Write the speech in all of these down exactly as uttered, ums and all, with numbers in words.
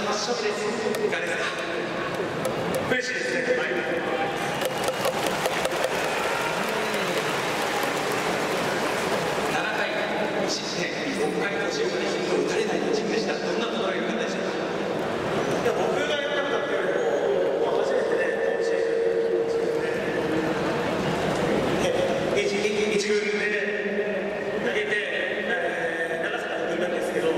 発勝利です。いかがですか？嬉しいですね。はい。ななかい無失点、ろっかい途中までヒットを打たれないピッチングでした。どんなところが良かったでしょうか？いや、僕が良かったっていうよりも、もう初めてね、今シーズン、一一軍で投げて、えー、長坂君なんですけど、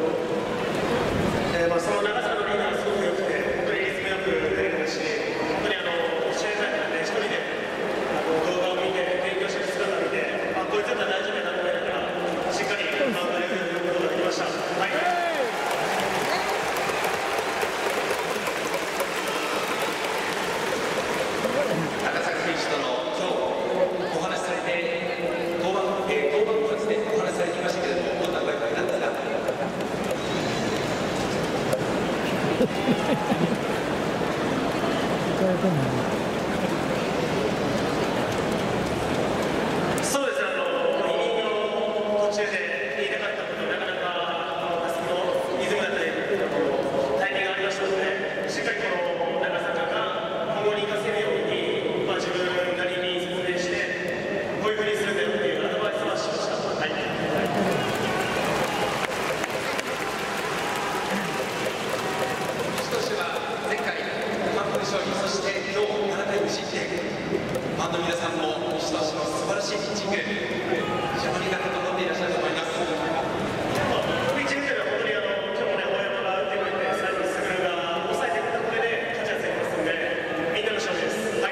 えーまあ、その長坂のリーダーがすごく良くて、本当にリズムよく投げてまし、本当にあの試合前からね、一人であの動画を見て、勉強してる姿を見て、あ、こいつだったら大丈夫だなと思いながら、しっかりマウンドで振ることができました。はい。高崎選手との今日お話しされて、登板、えー、登板後ですね、お話しされていましたけれども、どんなご意見なんですか？そうですね、あのイニングの途中で言いたかったこと、なかなか打席のリズムだったり、タイミングがありましたので、しっかりこの長坂が今後に生かせるように、まあ、自分なりに説明して、こういうふうにするんだよっていうアドバイスはしました。はい。としては前回完封勝利、そして今日ななかい無失点、ファンの皆さんも西投手の素晴らしいピッチング、非常になると思っていらっしゃると思います。ピッチングというのは本当にあの今日もね、大山が打ってくれて、最後に優が抑えてくれたおかげで勝ちやすいますので、みんなの勝利です。はい。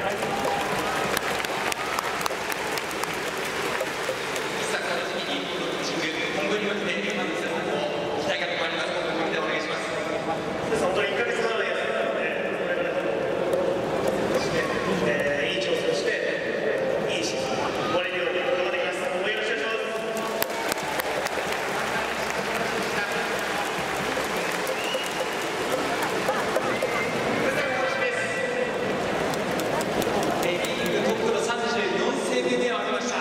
一作の時期にこのピッチング、今後に向けてファンの皆さんも期待が高まります。ここでお願いします。本当にいっかげつまでやってたので、これからして、えー、いい調整をして、いいシーズン終われるように頑張っていきます。応援よろしくお願いします。リーグトップのさんじゅうよんセーブ目を挙げました。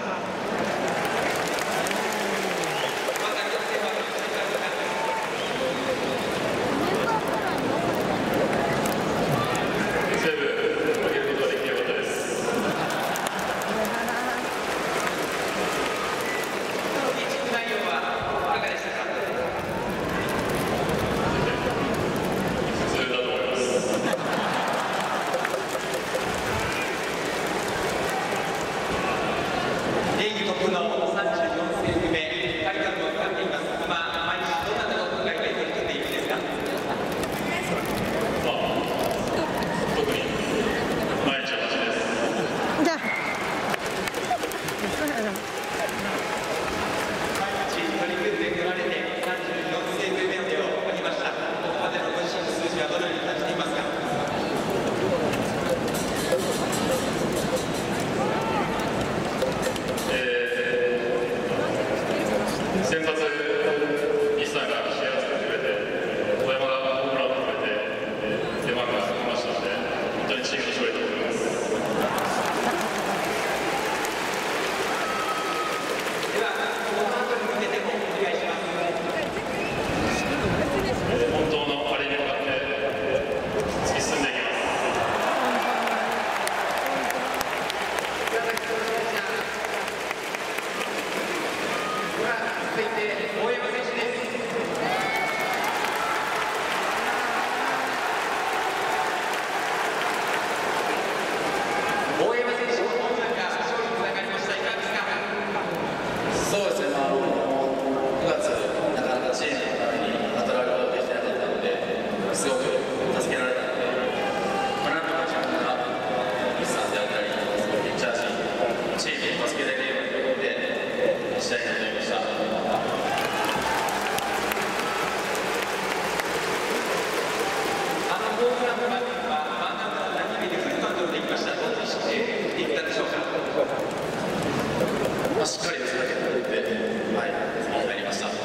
リーグトップのさんじゅうよんセーブ目、タイトルを使っています。今、毎日どんなことを考えて取り組んでいるんですか？まあ、特に毎日は同じです。じゃあ毎日取り組んでこられてさんじゅうよんセーブ目を挙げました。ここまでのご自身の数字はどのように感じていますか？ 先発、西さんが試合を作ってくれて、大山がホームランを打ってくれて、出番が来ましたので、本当にチームの勝利だと思います。 では、この後に向けてもお願いします。 本当のパリに向かって突き進んでいきます。 続いて大山選手です。大山選手のホームランが勝利につながりました。いかがですか？ そうですね、まあ、くがつ、なかなかチームのためにバトラーができてなかったので、すごく助けられたので、まあ、なんとか自分がミスさんであったり、ピッチャー陣、チームに助けられるようにということで、試合に臨みました。 ホームランの場面はワンアウトランナーに塁でフルカウントでいきました。どんな意識で打っていったでしょうか？ まあ、しっかりとそれだけ打って、はい、次に入りました。打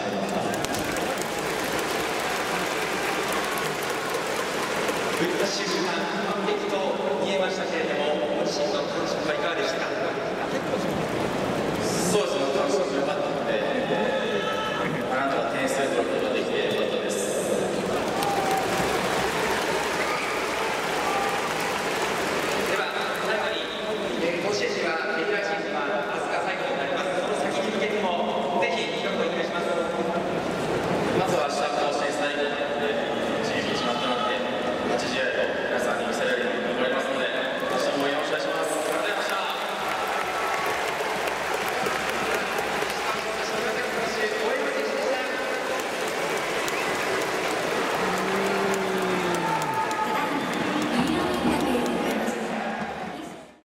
った瞬間、完璧と見えましたけれども、ご自身の感触はいかがでしたか？ そうですね、感触良かったので、まあ、なんとか点